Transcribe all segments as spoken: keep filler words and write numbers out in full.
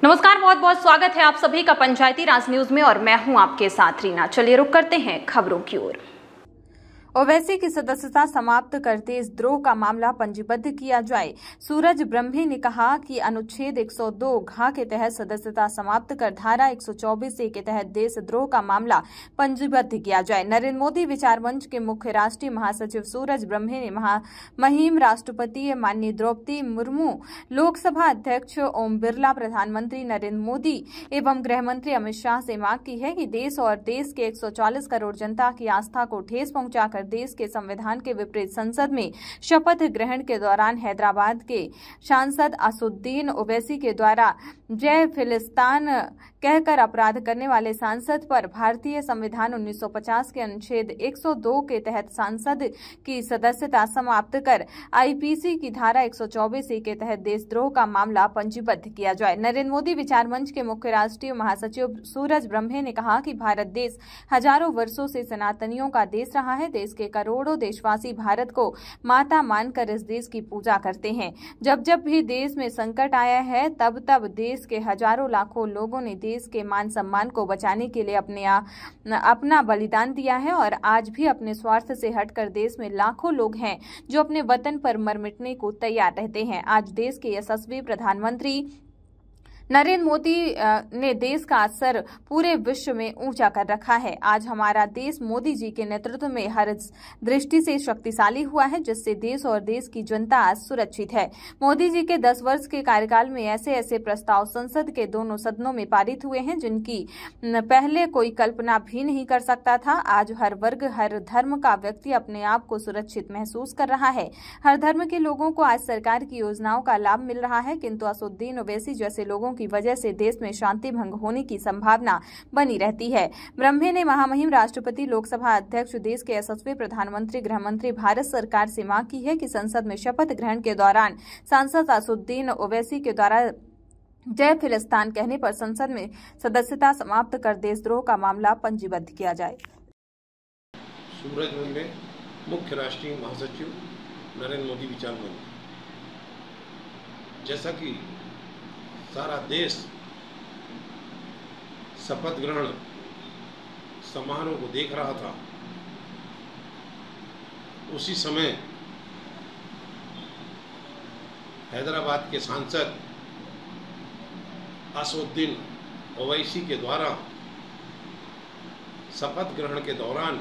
नमस्कार, बहुत बहुत स्वागत है आप सभी का पंचायती राज न्यूज में और मैं हूं आपके साथ रीना। चलिए रुक करते हैं खबरों की ओर। ओवैसी की सदस्यता समाप्त कर देशद्रोह का मामला पंजीबद्ध किया जाए। सूरज ब्रह्मे ने कहा कि अनुच्छेद एक सौ दो घ के तहत सदस्यता समाप्त कर धारा एक सौ चौबीस ए के तहत देशद्रोह का मामला पंजीबद्ध किया जाए। नरेंद्र मोदी विचार मंच के मुख्य राष्ट्रीय महासचिव सूरज ब्रह्मे ने महा महिम राष्ट्रपति माननीय द्रौपदी मुर्मू, लोकसभा अध्यक्ष ओम बिरला, प्रधानमंत्री नरेंद्र मोदी एवं गृह मंत्री अमित शाह से मांग की है कि देश और देश के एक सौ चालीस करोड़ जनता की आस्था को ठेस पहुंचाकर देश के संविधान के विपरीत संसद में शपथ ग्रहण के दौरान हैदराबाद के सांसद असुद्दीन ओवैसी के द्वारा जय फिलिस्तान कहकर अपराध करने वाले सांसद पर भारतीय संविधान उन्नीस सौ पचास के अनुच्छेद एक सौ दो के तहत सांसद की सदस्यता समाप्त कर आईपीसी की धारा एक सौ चौबीस ए के तहत देशद्रोह का मामला पंजीबद्ध किया जाए। नरेंद्र मोदी विचार मंच के मुख्य राष्ट्रीय महासचिव सूरज ब्रह्मे ने कहा कि भारत देश हजारों वर्षों से सनातनियों का देश रहा है। देश के करोड़ों देशवासी भारत को माता मानकर इस देश की पूजा करते हैं। जब जब भी देश में संकट आया है, तब तब देश के हजारों लाखों लोगों ने देश के मान सम्मान को बचाने के लिए अपने आ, अपना बलिदान दिया है और आज भी अपने स्वार्थ से हटकर देश में लाखों लोग हैं जो अपने वतन पर मर मिटने को तैयार रहते हैं। आज देश के यशस्वी प्रधानमंत्री नरेंद्र मोदी ने देश का असर पूरे विश्व में ऊंचा कर रखा है। आज हमारा देश मोदी जी के नेतृत्व में हर दृष्टि से शक्तिशाली हुआ है, जिससे देश और देश की जनता आज सुरक्षित है। मोदी जी के दस वर्ष के कार्यकाल में ऐसे ऐसे प्रस्ताव संसद के दोनों सदनों में पारित हुए हैं जिनकी पहले कोई कल्पना भी नहीं कर सकता था। आज हर वर्ग, हर धर्म का व्यक्ति अपने आप को सुरक्षित महसूस कर रहा है। हर धर्म के लोगों को आज सरकार की योजनाओं का लाभ मिल रहा है, किंतु असुद्दीन ओवैसी जैसे लोगों की वजह से देश में शांति भंग होने की संभावना बनी रहती है। ब्रह्मे ने महामहिम राष्ट्रपति, लोकसभा अध्यक्ष, देश के यशस्वी प्रधानमंत्री, गृह मंत्री, भारत सरकार से मांग की है कि संसद में शपथ ग्रहण के दौरान सांसद असुद्दीन ओवैसी के द्वारा जय फिलिस्तान कहने पर संसद में सदस्यता समाप्त कर देशद्रोह का मामला पंजीबद्ध किया जाए। सूरज ब्रह्मे, मुख्य राष्ट्रीय महासचिव, नरेंद्र मोदी विचार मंच। जैसा कि सारा देश शपथ ग्रहण समारोह को देख रहा था, उसी समय हैदराबाद के सांसद असुद्दीन ओवैसी के द्वारा शपथ ग्रहण के दौरान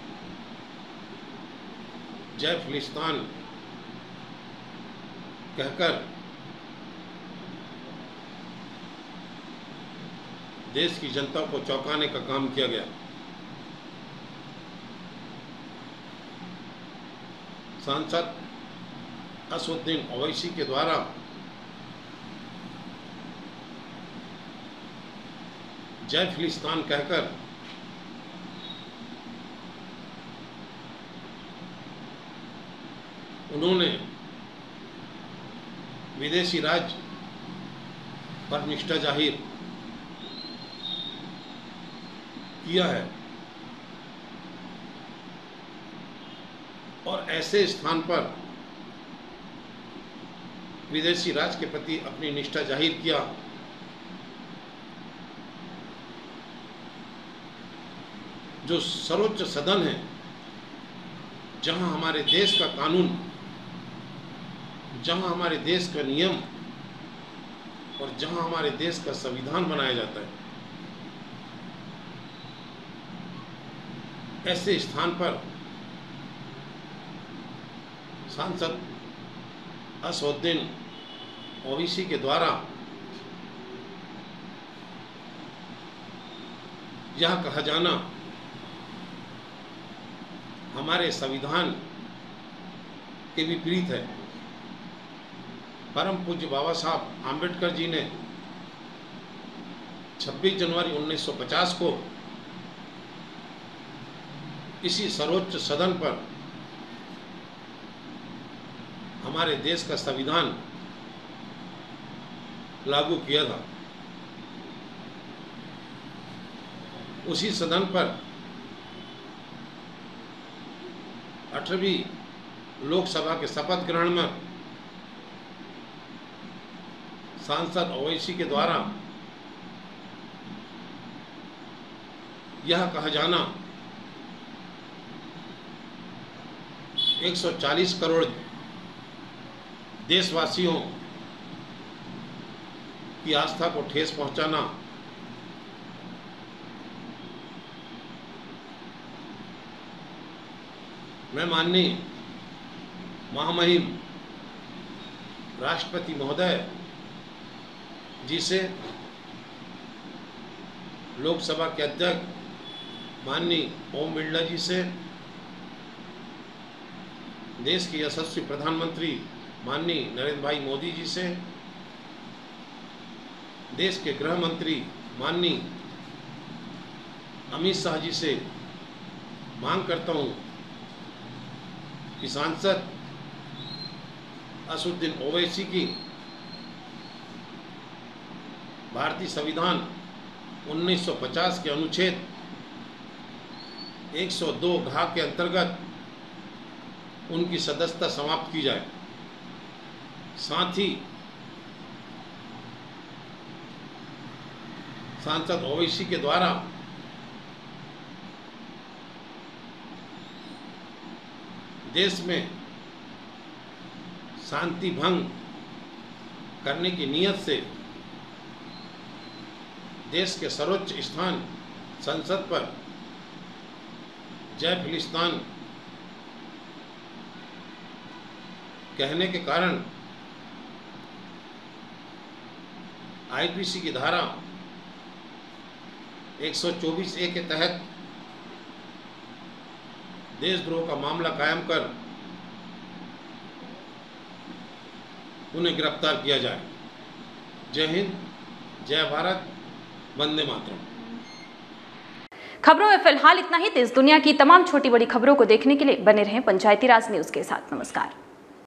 जय फिलिस्तान कहकर देश की जनता को चौंकाने का काम किया गया। सांसद असुद्दीन ओवैसी के द्वारा जय फिलिस्तान कहकर उन्होंने विदेशी राज पर निष्ठा जाहिर किया है और ऐसे स्थान पर विदेशी राज के प्रति अपनी निष्ठा जाहिर किया जो सर्वोच्च सदन है, जहां हमारे देश का कानून, जहां हमारे देश का नियम और जहां हमारे देश का संविधान बनाया जाता है, ऐसे स्थान पर सांसद असुद्दीन ओवैसी के द्वारा यह कहा जाना हमारे संविधान के विपरीत है। परम पूज्य बाबा साहब आम्बेडकर जी ने छब्बीस जनवरी उन्नीस सौ पचास को इसी सर्वोच्च सदन पर हमारे देश का संविधान लागू किया था। उसी सदन पर अठारहवीं लोकसभा के शपथ ग्रहण में सांसद ओवैसी के द्वारा यह कहा जाना एक सौ चालीस करोड़ देशवासियों की आस्था को ठेस पहुंचाना मैं माननीय महामहिम राष्ट्रपति महोदय जी से, लोकसभा के अध्यक्ष माननीय ओम बिरला जी से, देश के यशस्वी प्रधानमंत्री माननीय नरेंद्र भाई मोदी जी से, देश के गृह मंत्री माननीय अमित शाह जी से मांग करता हूं कि सांसद असदुद्दीन ओवैसी की भारतीय संविधान उन्नीस सौ पचास के अनुच्छेद एक सौ दो घ के अंतर्गत उनकी सदस्यता समाप्त की जाए। साथ ही सांसद ओवैसी के द्वारा देश में शांति भंग करने की नीयत से देश के सर्वोच्च स्थान संसद पर जय फिलिस्तीन कहने के कारण आईपीसी की धारा एक सौ चौबीस ए के तहत देशद्रोह का मामला कायम कर उन्हें गिरफ्तार किया जाए। जय हिंद, जय भारत, वंदे मातरम। खबरों में फिलहाल इतना ही। देश दुनिया की तमाम छोटी बड़ी खबरों को देखने के लिए बने रहें पंचायती राज न्यूज के साथ। नमस्कार।